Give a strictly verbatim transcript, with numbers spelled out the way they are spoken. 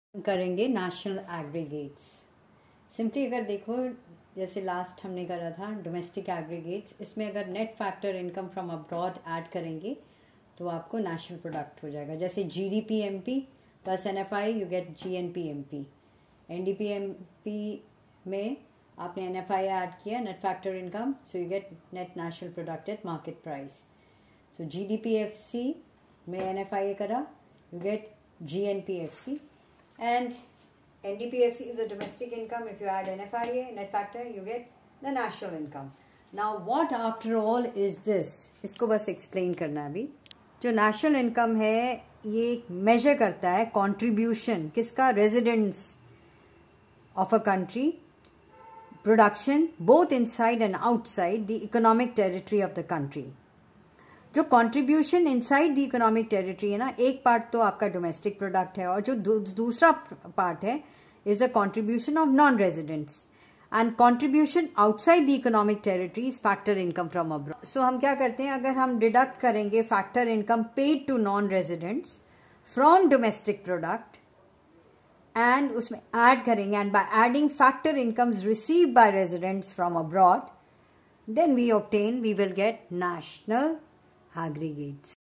करेंगे national aggregates. Simply अगर देखो, जैसे लास्ट हमने करा था डोमेस्टिक एग्रीगेट्स, इसमें अगर net factor income from abroad add करेंगे तो आपको नेशनल प्रोडक्ट हो जाएगा। जैसे GDP MP plus NFI you get GNP MP. NDP MP में आपने एनएफआई ऐड किया, net factor income, so you get net national product at market price. So GDPFC में एनएफआई करा, you get G N P F C, and N D P F C is the domestic income. If you add N F I A, net factor, you get the national income. Now what after all is this? इसको बस explain करना है अभी। जो national income है ये measure करता है contribution किसका, residents of a country, production both inside and outside the economic territory of the country। जो contribution inside the economic territory है ना, एक पार्ट तो आपका डोमेस्टिक प्रोडक्ट है और जो दू, दूसरा पार्ट है is a contribution of non residents, and contribution outside the economic territory is factor income from abroad. So हम क्या करते हैं, अगर हम डिडक्ट करेंगे factor income paid to non residents from domestic product and उसमें ऐड करेंगे, and by adding factor incomes received by residents from abroad, then we obtain, we will get national aggregates.